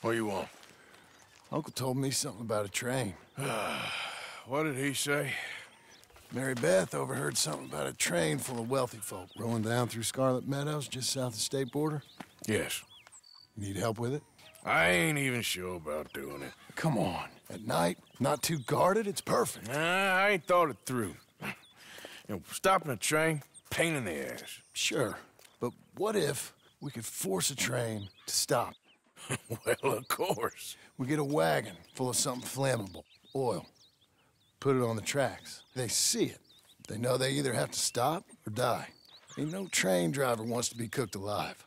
What do you want? Uncle told me something about a train. What did he say? Mary Beth overheard something about a train full of wealthy folk rolling down through Scarlet Meadows just south of the state border. Yes. You need help with it? I ain't even sure about doing it. Come on. At night, not too guarded, it's perfect. I ain't thought it through. Stopping a train, pain in the ass. Sure, but what if we could force a train to stop? Well, of course. We get a wagon full of something flammable, oil. Put it on the tracks. They see it. They know they either have to stop or die. Ain't no train driver wants to be cooked alive.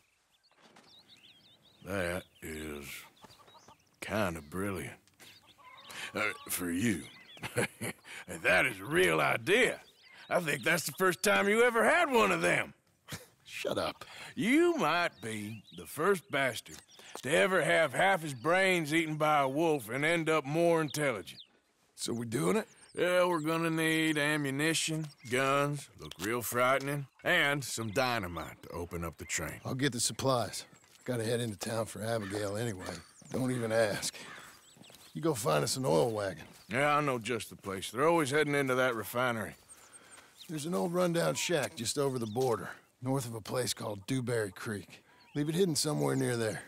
That is kind of brilliant. For you. That is a real idea. I think that's the first time you ever had one of them. Shut up. You might be the first bastard to ever have half his brains eaten by a wolf and end up more intelligent. So we doing it? Yeah, we're gonna need ammunition, guns, look real frightening, and some dynamite to open up the train. I'll get the supplies. Gotta head into town for Abigail anyway. Don't even ask. You go find us an oil wagon. Yeah, I know just the place. They're always heading into that refinery. There's an old rundown shack just over the border, north of a place called Dewberry Creek. Leave it hidden somewhere near there.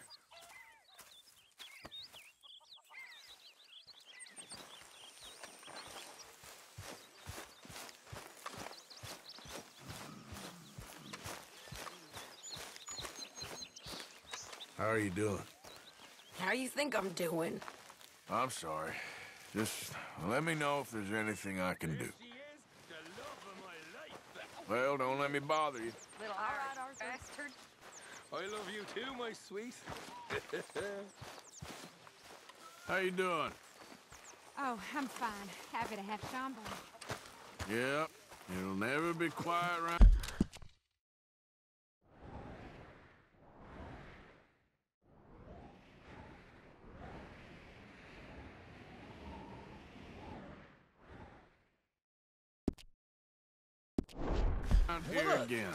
How are you doing? How you think I'm doing? I'm sorry. Just let me know if there's anything I can do. Well, don't let me bother you. Little Irish bastard. I love you too, my sweet. How you doing? Oh, I'm fine. Happy to have Sean back. Yep. It'll never be quiet around. Here again.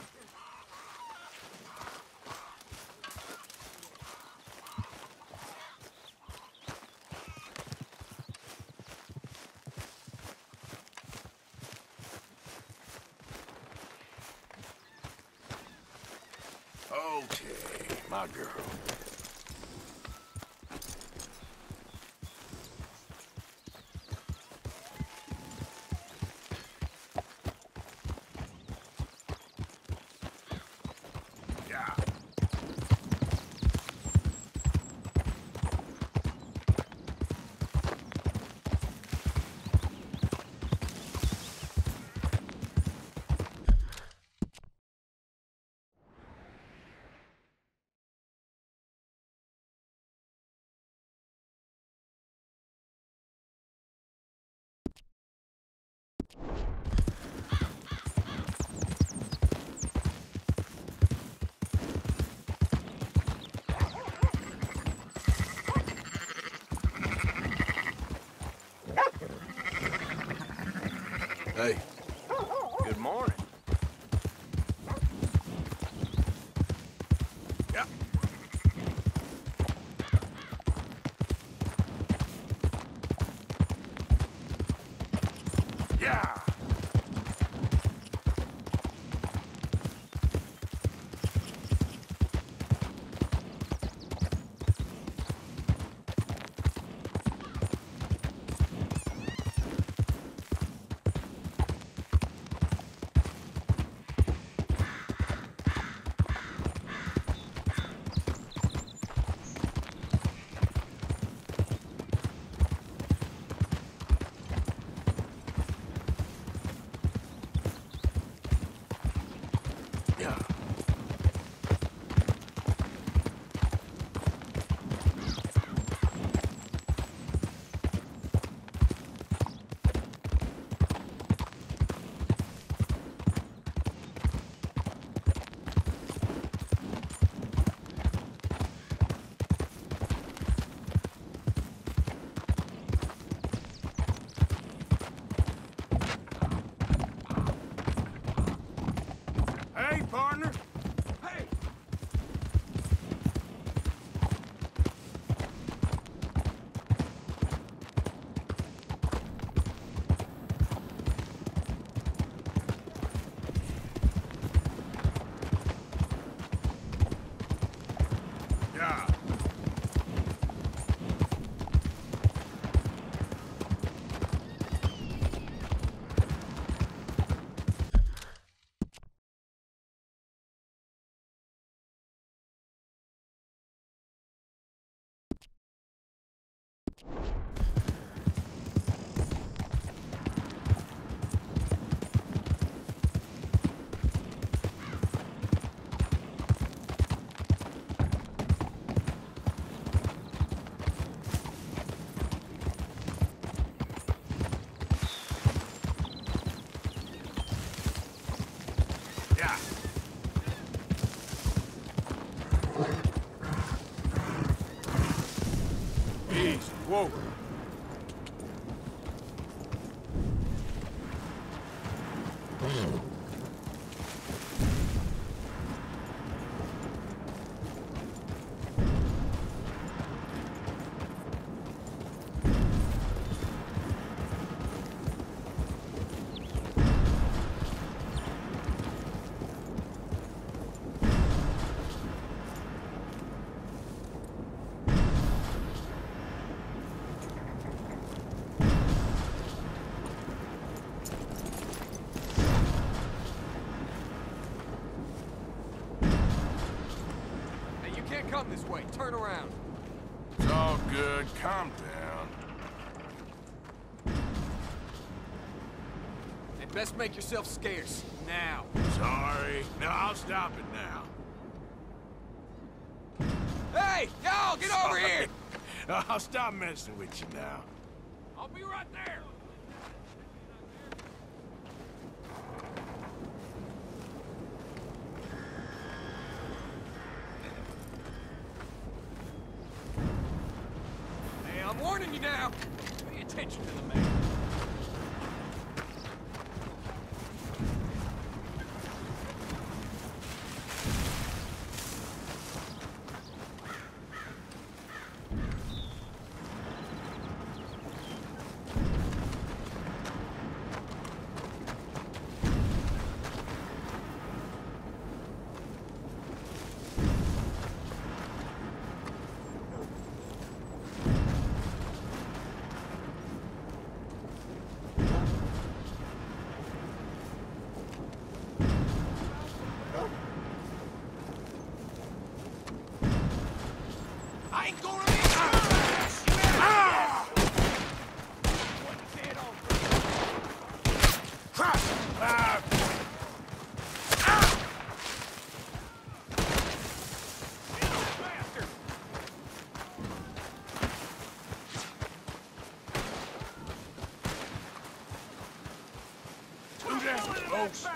Okay, my girl. Hey. Good morning. Yeah. Yeah. Whoa. Come this way. Turn around. It's all good. Calm down. And best make yourself scarce. Now. Sorry. No, I'll stop it now. Hey! Y'all, get over here! I'll stop messing with you now. I'll be right there. I'm warning you now. Pay attention to the man. I ain't gonna be Folks.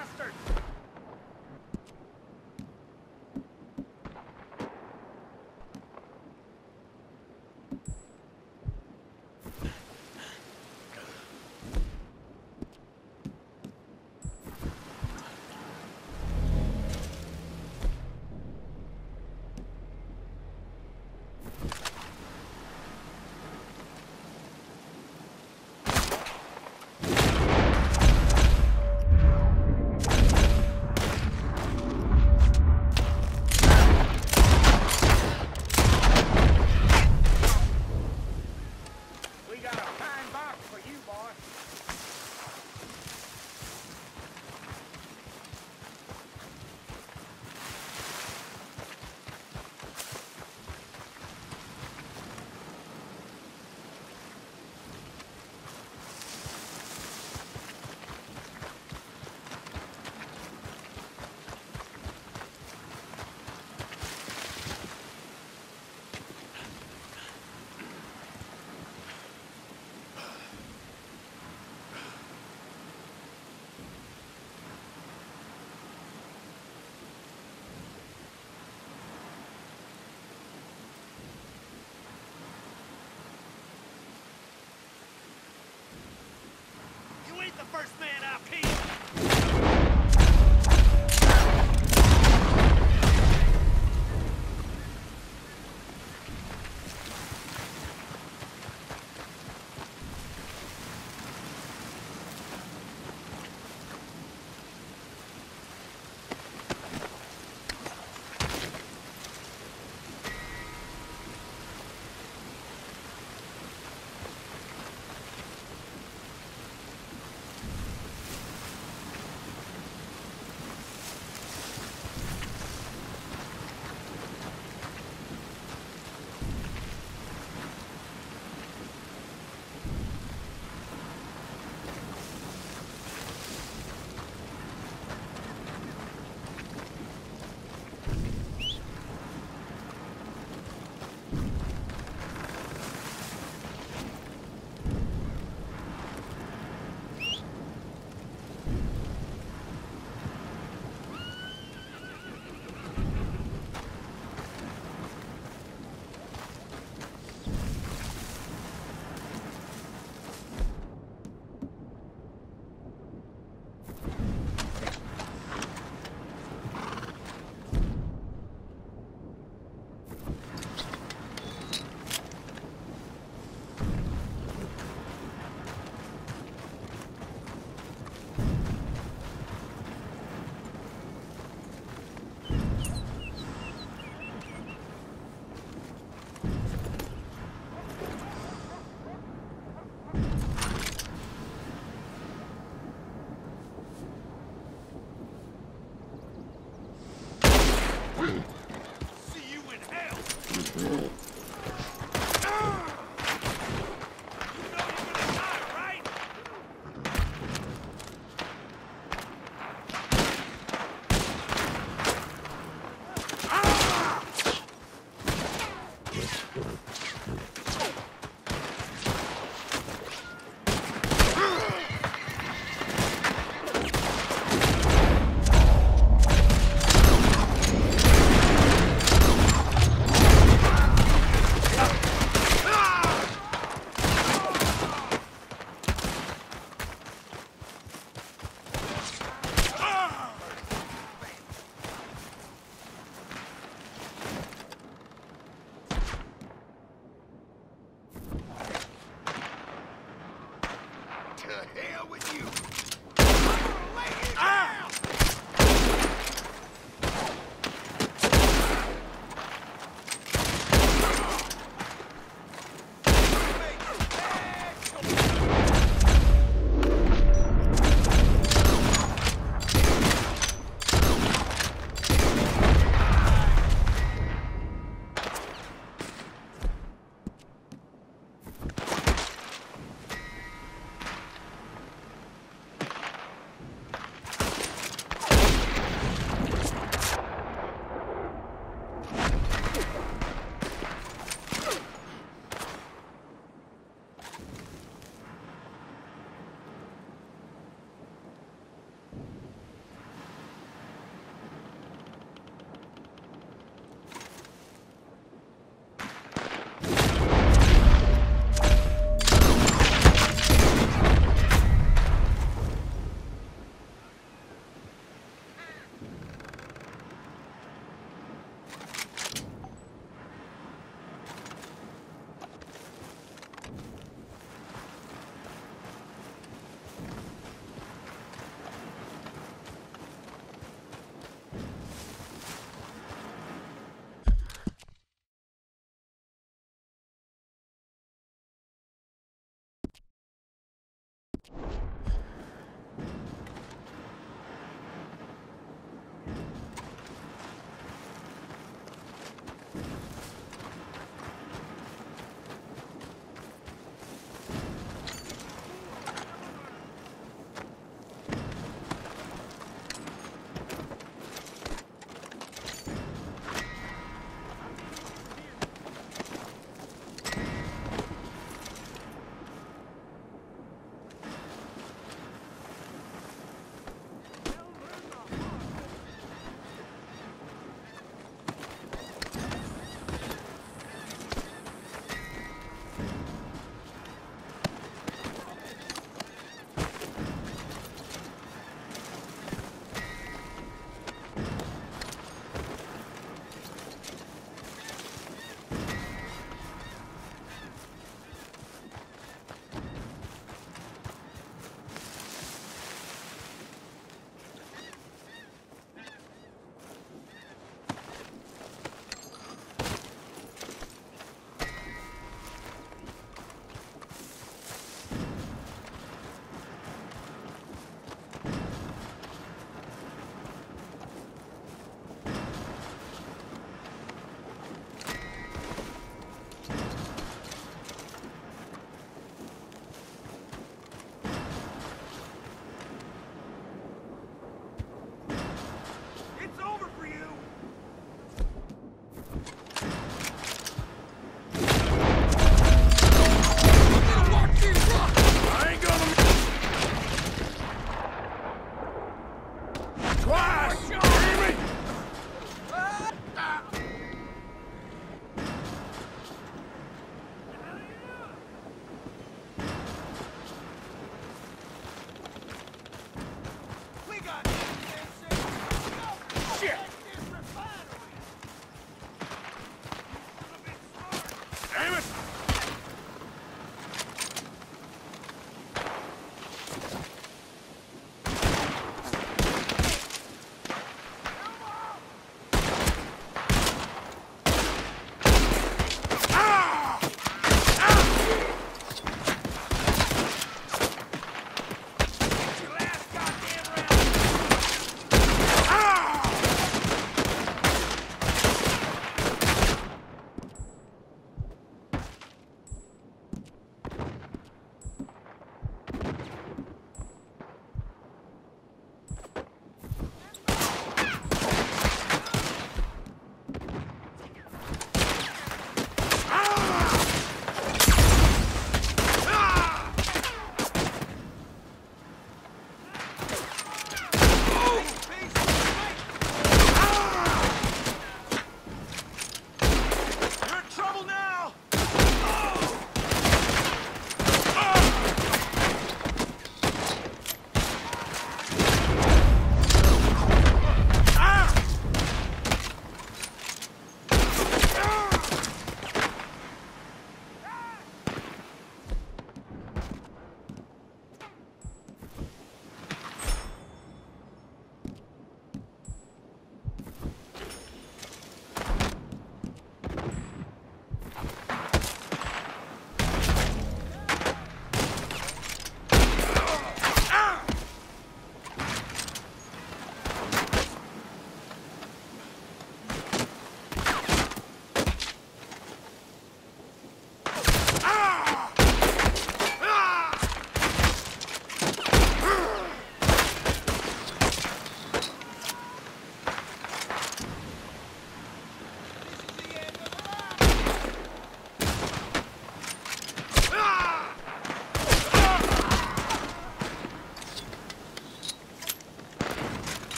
The first man I'll kill.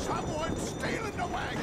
Someone's stealing the wagon!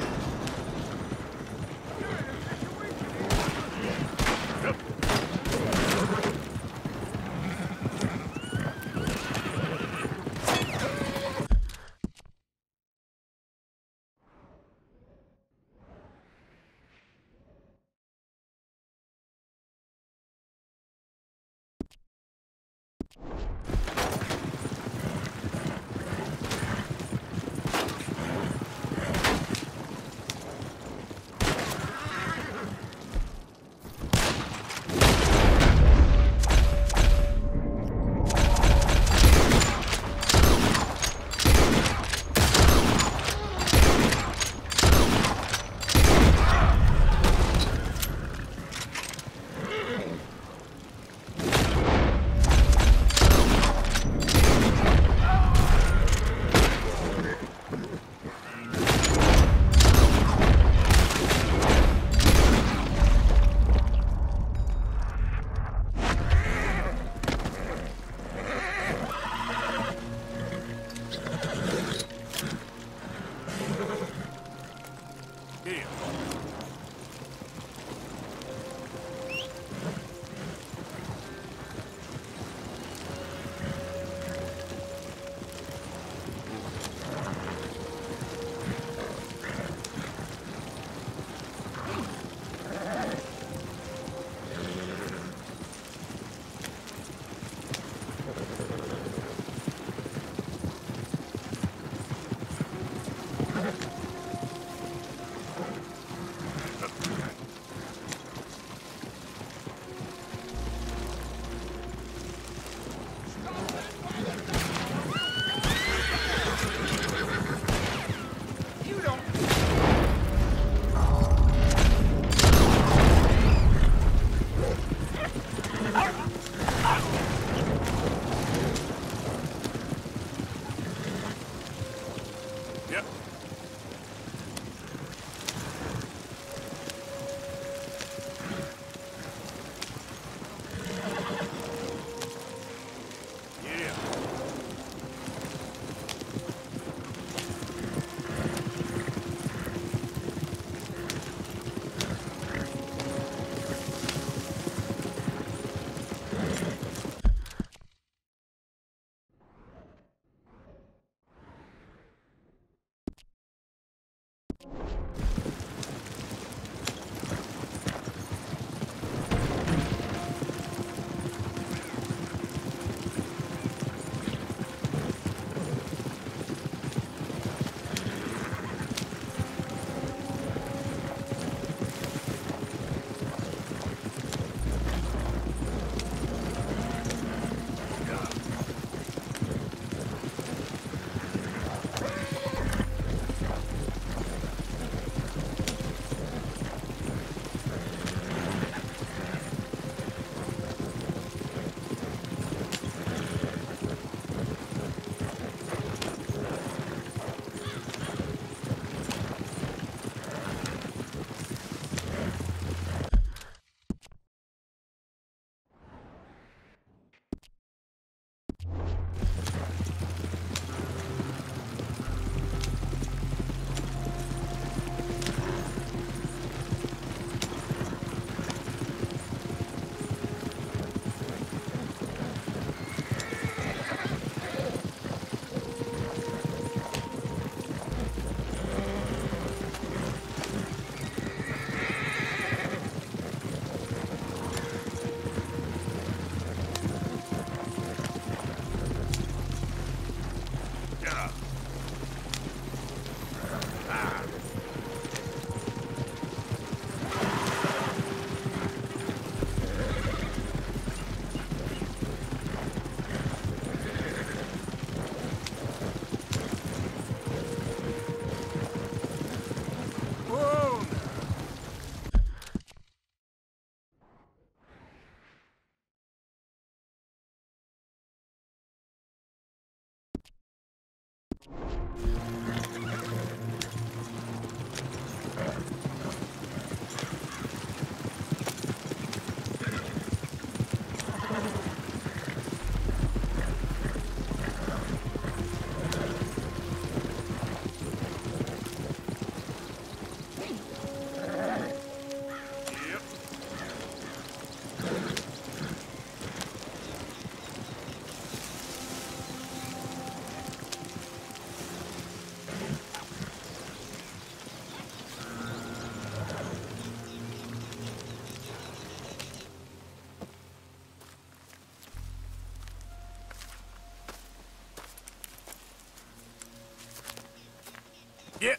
Yeah.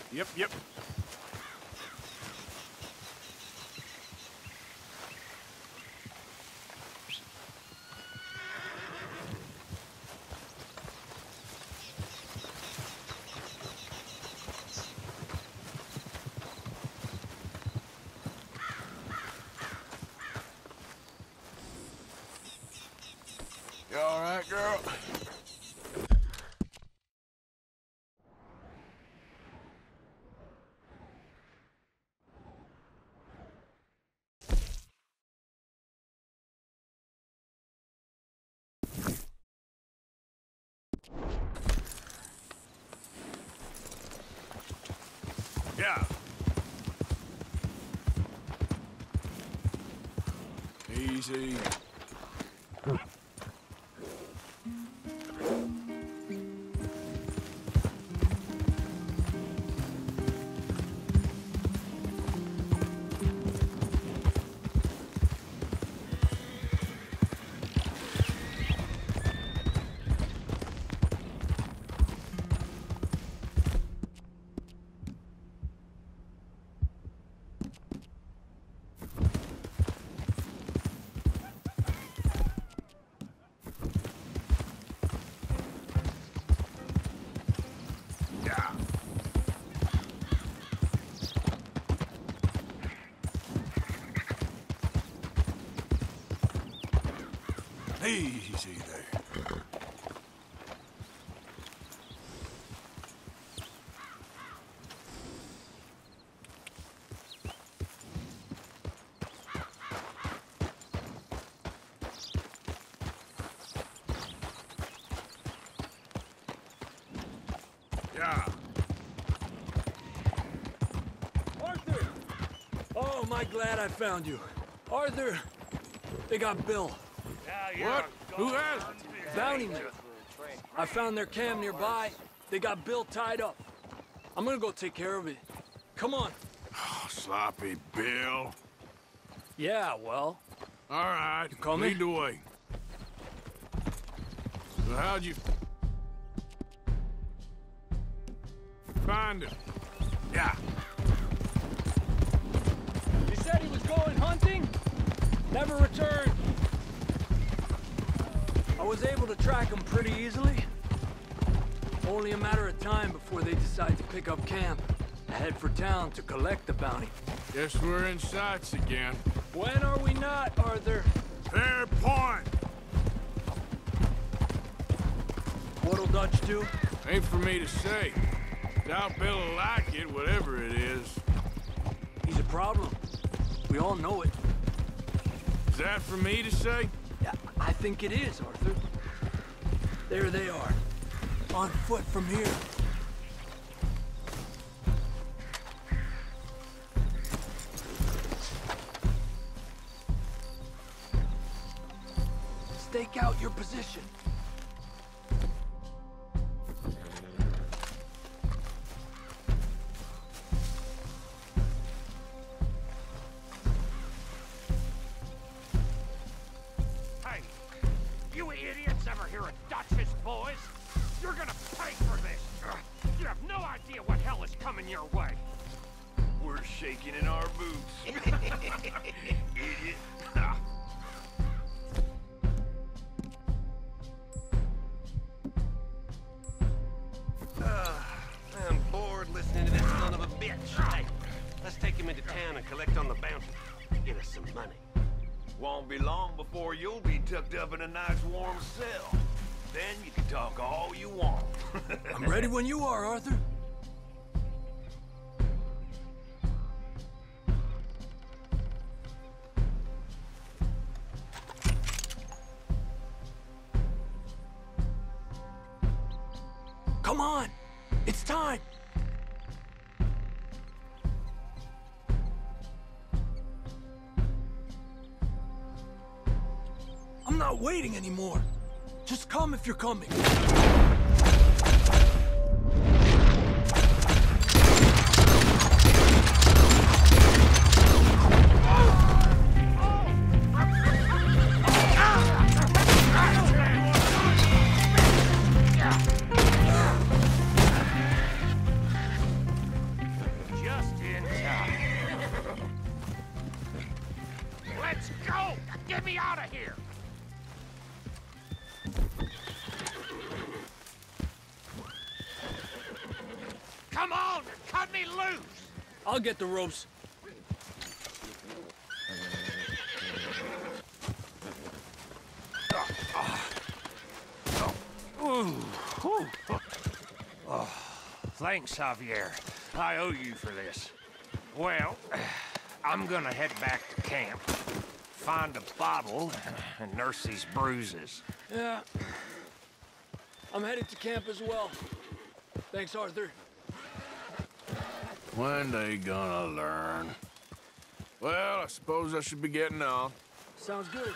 Yep. You all right, girl? Yeah. Easy. Easy there. Yeah. Arthur! Oh, am I glad I found you. Arthur, they got Bill. What? Who has it? Bounty men. I found their camp nearby. They got Bill tied up. I'm gonna go take care of it. Come on. Oh, sloppy Bill. Yeah, well, All right, coming? lead the way. So how'd you find him? Yeah. he said he was going hunting. Never returned. I was able to track him pretty easily. Only a matter of time before they decide to pick up camp. I head for town to collect the bounty. Guess we're in sights again. When are we not, Arthur? Fair point. What'll Dutch do? Ain't for me to say. Doubt Bill'll like it, whatever it is. He's a problem. We all know it. Is that for me to say? Yeah, I think it is, Arthur. There they are. On foot from here. Stake out your position. Hey, you idiots ever hear of Dutch's boys? You're gonna pay for this! You have no idea what hell is coming your way! We're shaking in our boots. Idiot. I'm bored listening to this son of a bitch. Hey, let's take him into town and collect on the bounty. Get us some money. Won't be long before you'll be tucked up in a nice warm cell. Then you can talk all you want. I'm ready when you are, Arthur. Come on! It's time! I'm not waiting anymore. Just come if you're coming. Come on, cut me loose! I'll get the ropes. Thanks, Javier. I owe you for this. Well, I'm gonna head back to camp, find a bottle, and nurse these bruises. Yeah. I'm headed to camp as well. Thanks, Arthur. When they gonna learn? Well, I suppose I should be getting off. Sounds good.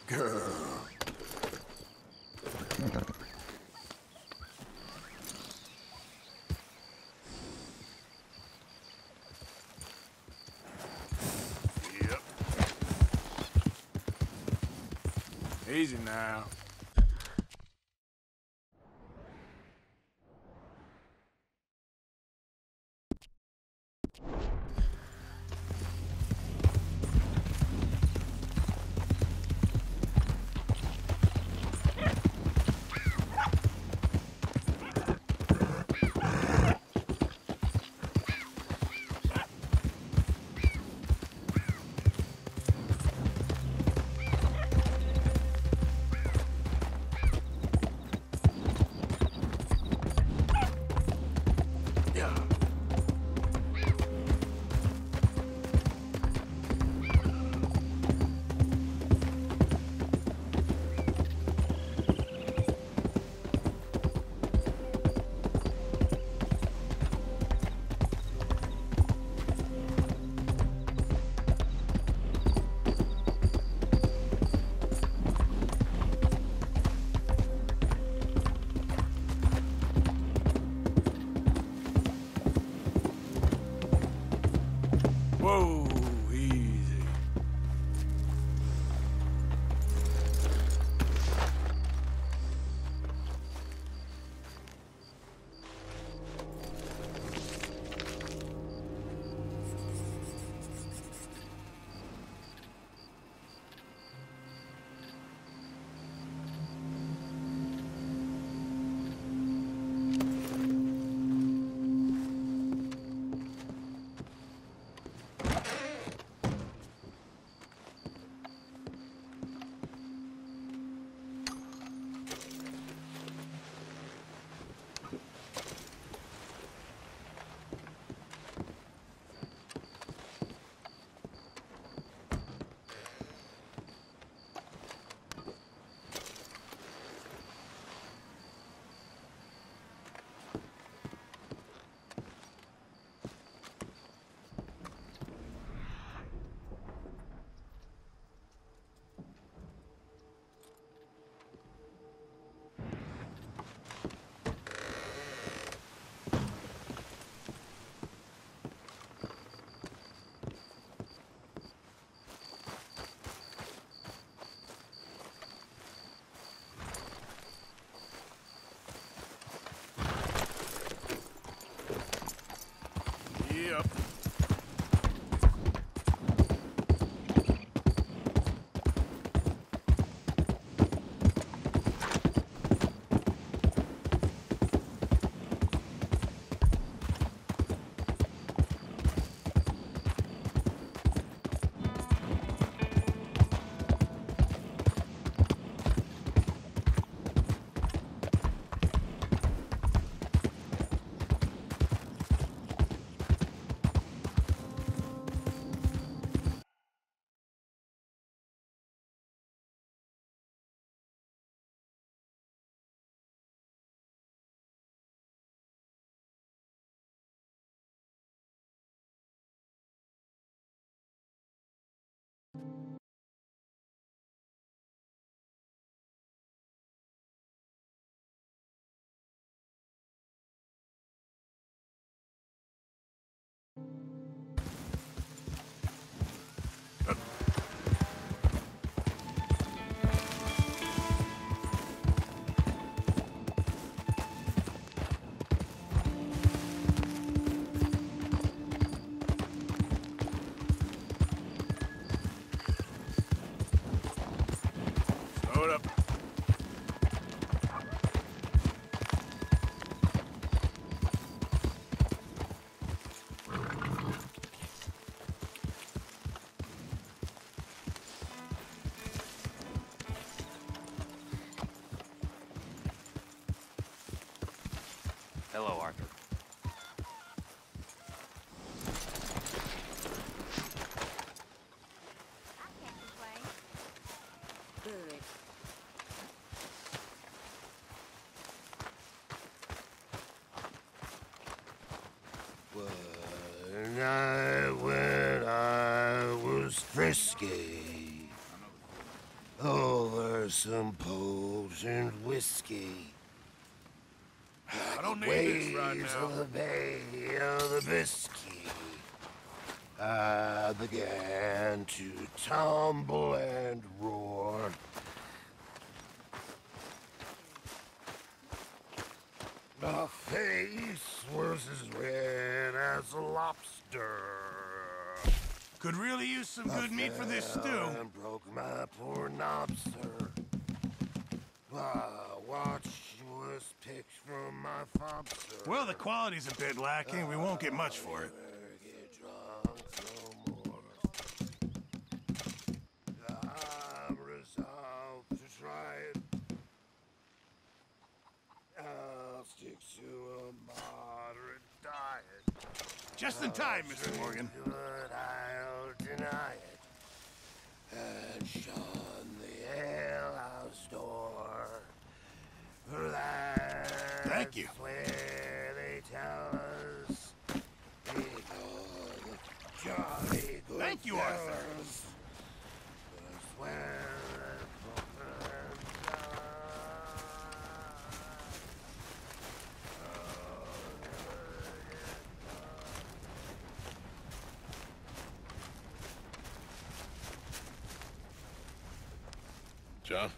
girl. Yep. Easy now. Whoa, easy. Yep. Hold up. Hello, Arthur. I can't complain. Good. When I was frisky. over some potent whiskey. I don't need this right Waves now. of the Bay of the Biscay, I began to tumble and roar. My face was as red as a lobster. Could really use some good meat for this stew. And broke my poor knobster. Watch was picked from my fobster. Well, the quality's a bit lacking. We won't get much for it. Get drunk no more. I'm resolved to try it. I'll stick to a moderate diet. Just in time, Mr. Morgan. But I'll deny it and shun the alehouse door. For that's Thank you. where they tell us we go the jolly good Thank you, Arthur. fellas. That's where the Brooklyn John?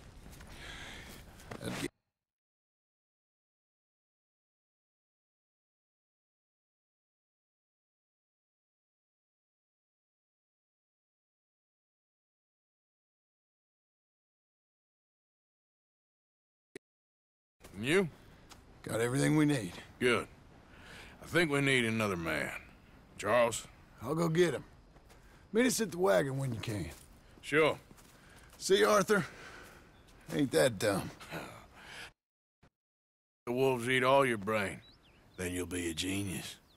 And you? Got everything we need. Good. I think we need another man. Charles? I'll go get him. Meet us at the wagon when you can. Sure. See, Arthur? Ain't that dumb. The wolves eat all your brain. Then you'll be a genius.